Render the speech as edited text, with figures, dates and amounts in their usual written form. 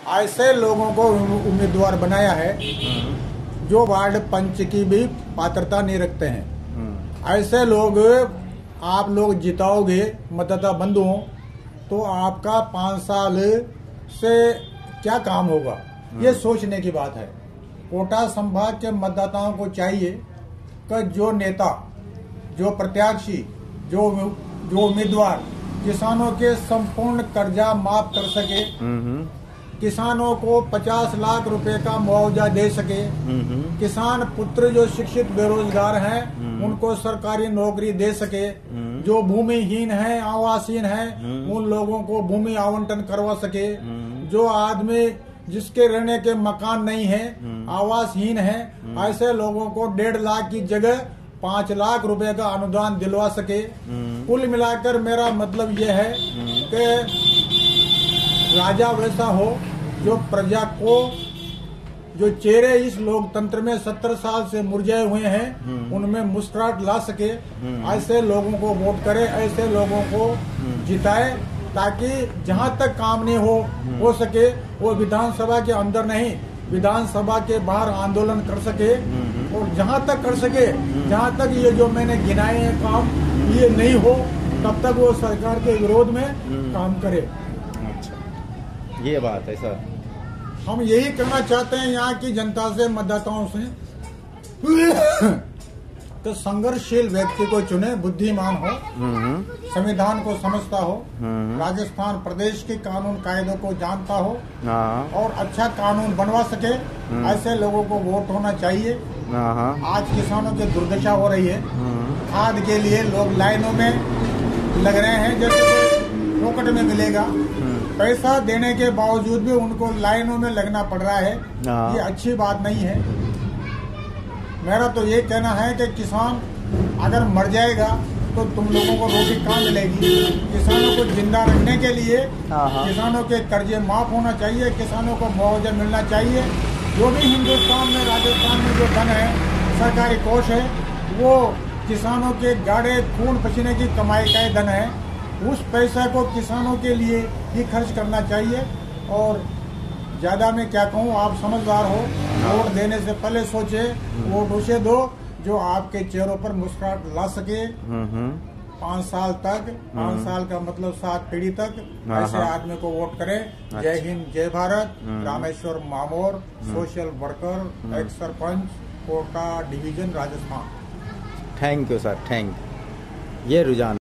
ऐसे लोगों को उम्मीदवार बनाया है जो वार्ड पंच की भी पात्रता नहीं रखते हैं। ऐसे लोग आप लोग जिताओगे मतदाता बंधुओं, तो आपका 5 साल से क्या काम होगा, ये सोचने की बात है। कोटा संभाग के मतदाताओं को चाहिए कि जो नेता, जो प्रत्याशी, जो उम्मीदवार किसानों के संपूर्ण कर्जा माफ कर सके, किसानों को 50 लाख रुपए का मुआवजा दे सके, किसान पुत्र जो शिक्षित बेरोजगार हैं उनको सरकारी नौकरी दे सके, जो भूमिहीन हैं, आवासहीन हैं, उन लोगों को भूमि आवंटन करवा सके, जो आदमी जिसके रहने के मकान नहीं है, आवासहीन है, ऐसे लोगों को 1.5 लाख की जगह 5 लाख रुपए का अनुदान दिलवा सके। कुल मिलाकर मेरा मतलब यह है कि राजा वैसा हो जो प्रजा को, जो चेहरे इस लोकतंत्र में 70 साल से मुरझाए हुए हैं उनमें मुस्कुराहट ला सके, ऐसे लोगों को वोट करे, ऐसे लोगों को जिताए, ताकि जहां तक काम नहीं हो सके वो विधानसभा के अंदर नहीं, विधानसभा के बाहर आंदोलन कर सके, और जहां तक कर सके, जहां तक ये जो मैंने गिनाए हैं काम ये नहीं हो तब तक वो सरकार के विरोध में काम करे। अच्छा, ये बात है सर। हम यही करना चाहते हैं यहाँ की जनता से, मतदाताओं से, तो संघर्षशील व्यक्ति को चुने, बुद्धिमान हो, संविधान को समझता हो, राजस्थान प्रदेश के कानून कायदों को जानता हो और अच्छा कानून बनवा सके, ऐसे लोगों को वोट होना चाहिए। आज किसानों की दुर्दशा हो रही है, खाद के लिए लोग लाइनों में लग रहे हैं, जैसे फोकट में मिलेगा, पैसा देने के बावजूद भी उनको लाइनों में लगना पड़ रहा है। ये अच्छी बात नहीं है। मेरा तो ये कहना है कि किसान अगर मर जाएगा तो तुम लोगों को रोटी कहाँ मिलेगी। किसानों को जिंदा रखने के लिए किसानों के कर्जे माफ होना चाहिए, किसानों को मुआवजा मिलना चाहिए। जो भी हिंदुस्तान में, राजस्थान में जो धन है, सरकारी कोष है, वो किसानों के गाढ़े खून पसीने की कमाई का धन है। उस पैसा को किसानों के लिए ही खर्च करना चाहिए। और ज्यादा मैं क्या कहूँ, आप समझदार हो, वोट देने से पहले सोचे, वोट उसे दो जो आपके चेहरों पर मुस्कुराहट ला सके 5 साल तक। 5 साल का मतलब 7 पीढ़ी तक ऐसे आदमी को वोट करें। जय हिंद, जय Bharat. Rameshwar Mamor, social worker, ex sarpanch, Kota division, Rajasthan. Thank you sir, thank you. ये रुझान